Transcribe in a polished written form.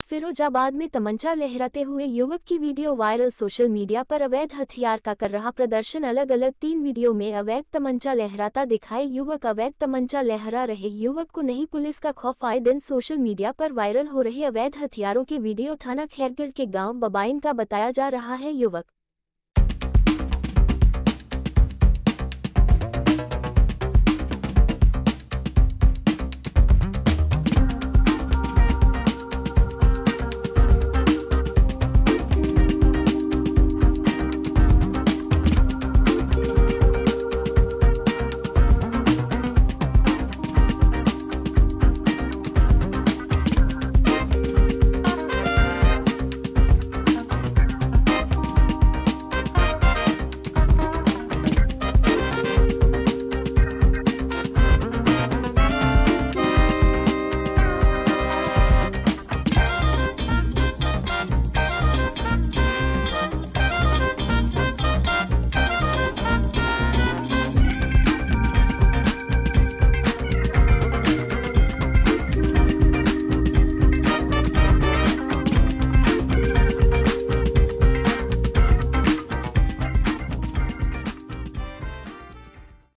फिरोजाबाद में तमंचा लहराते हुए युवक की वीडियो वायरल। सोशल मीडिया पर अवैध हथियार का कर रहा प्रदर्शन। अलग अलग 3 वीडियो में अवैध तमंचा लहराता दिखाए युवक। अवैध तमंचा लहरा रहे युवक को नहीं पुलिस का खौफ। आए दिन सोशल मीडिया पर वायरल हो रहे अवैध हथियारों के वीडियो थाना खैरगढ़ के गांव बबाइन का बताया जा रहा है। युवक